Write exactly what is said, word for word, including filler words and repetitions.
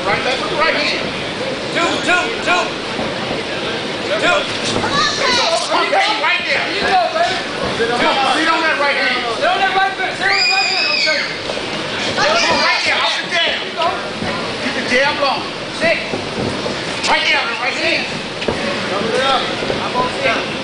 Right leg with the right hand. Two, two, two. Two. Okay, right there. You go, baby. Sit on that right hand. Sit on that right foot. Sit on that right hand. Okay. Right there, off the jab. Keep the jab long. Six. Right there, right hand. I'm on six.